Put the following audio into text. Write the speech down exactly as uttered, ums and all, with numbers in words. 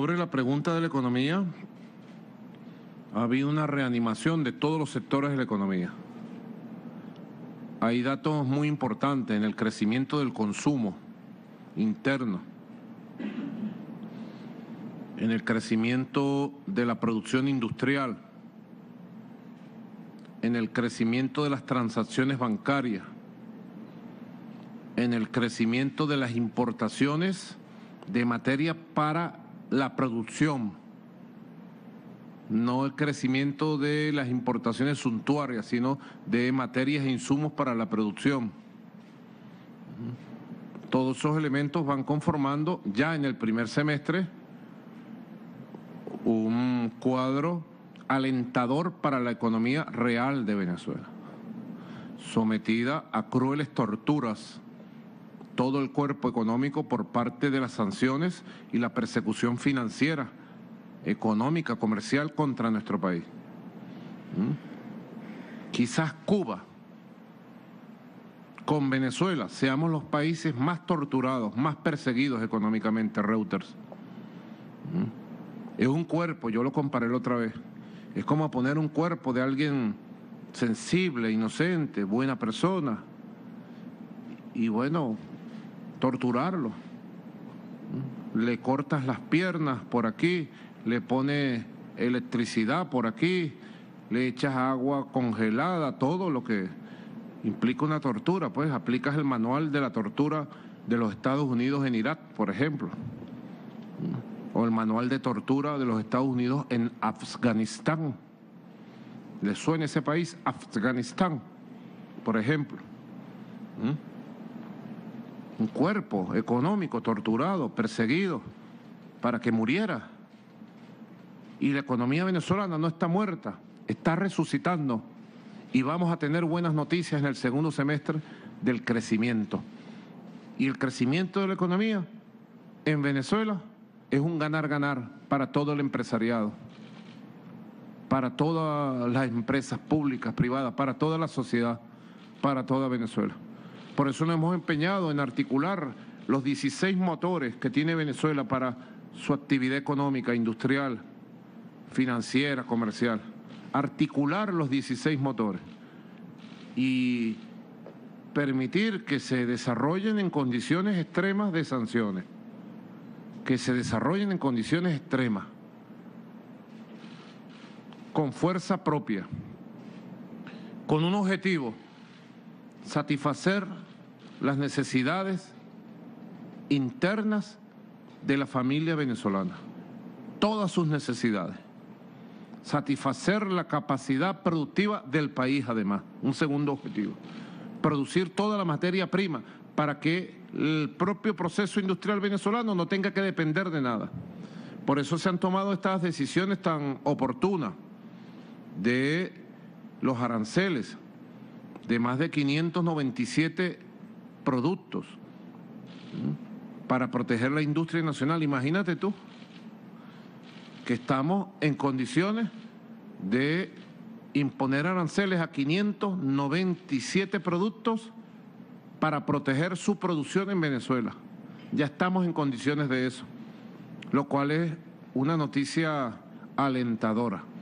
Sobre la pregunta de la economía, ha habido una reanimación de todos los sectores de la economía. Hay datos muy importantes en el crecimiento del consumo interno, en el crecimiento de la producción industrial, en el crecimiento de las transacciones bancarias, en el crecimiento de las importaciones de materia para la producción, no el crecimiento de las importaciones suntuarias, sino de materias e insumos para la producción. Todos esos elementos van conformando ya en el primer semestre un cuadro alentador para la economía real de Venezuela, sometida a crueles torturas todo el cuerpo económico por parte de las sanciones y la persecución financiera, económica, comercial contra nuestro país. ¿Mm? Quizás Cuba con Venezuela seamos los países más torturados, más perseguidos económicamente, Reuters. ¿Mm? Es un cuerpo, yo lo comparé la otra vez, es como poner un cuerpo de alguien sensible, inocente, buena persona, y bueno, torturarlo. Le cortas las piernas por aquí, le pones electricidad por aquí, le echas agua congelada, todo lo que implica una tortura, pues aplicas el manual de la tortura de los Estados Unidos en Irak, por ejemplo, o el manual de tortura de los Estados Unidos en Afganistán. ¿Le suena ese país? Afganistán, por ejemplo. ¿Mm? Un cuerpo económico torturado, perseguido, para que muriera. Y la economía venezolana no está muerta, está resucitando. Y vamos a tener buenas noticias en el segundo semestre del crecimiento. Y el crecimiento de la economía en Venezuela es un ganar-ganar para todo el empresariado, para todas las empresas públicas, privadas, para toda la sociedad, para toda Venezuela. Por eso nos hemos empeñado en articular los dieciséis motores que tiene Venezuela para su actividad económica, industrial, financiera, comercial. Articular los dieciséis motores y permitir que se desarrollen en condiciones extremas de sanciones, que se desarrollen en condiciones extremas, con fuerza propia, con un objetivo: satisfacer las necesidades internas de la familia venezolana, todas sus necesidades, satisfacer la capacidad productiva del país además, un segundo objetivo, producir toda la materia prima para que el propio proceso industrial venezolano no tenga que depender de nada. Por eso se han tomado estas decisiones tan oportunas de los aranceles de más de quinientos noventa y siete productos ¿sí? para proteger la industria nacional. Imagínate tú que estamos en condiciones de imponer aranceles a quinientos noventa y siete productos para proteger su producción en Venezuela. Ya estamos en condiciones de eso, lo cual es una noticia alentadora.